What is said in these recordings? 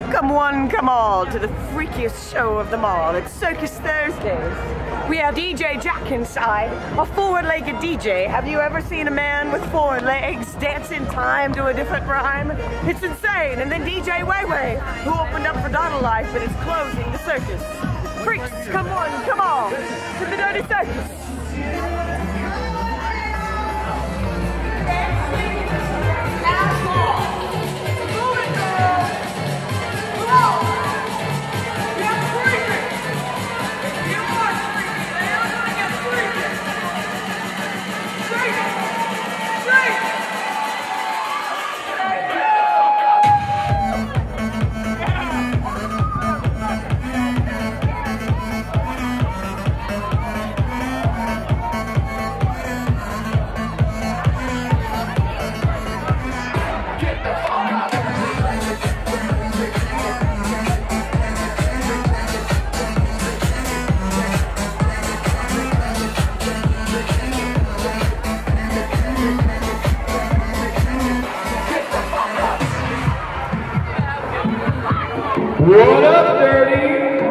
Welcome one, come all, to the freakiest show of them all. It's Circus Thursdays. We have DJ Jack inside, a four-legged DJ. Have you ever seen a man with four legs dance in time to a different rhyme? It's insane. And then DJ Way, who opened up for Dada Life but is closing the circus. Freaks, come on, come all, to the Dirty Circus. What up, Dirty?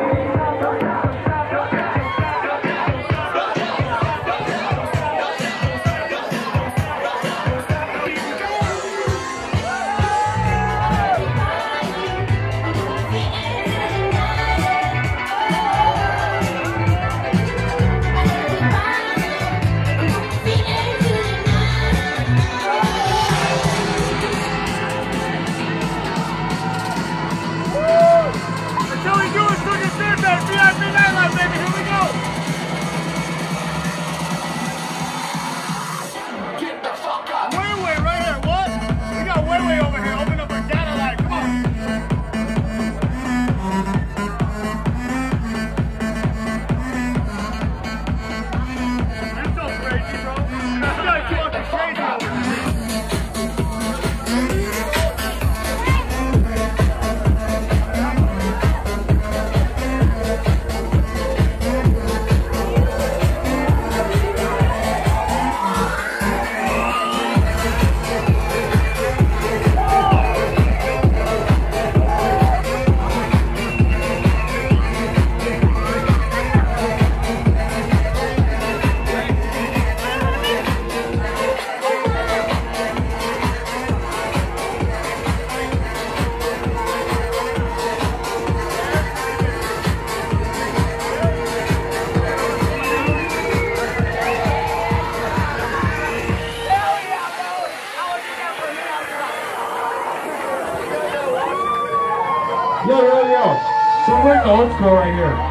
Way over here, open up our Dada Life, come on! You're so crazy, bro. You guys are fucking crazy over here. Yo. So we're in the old school right here.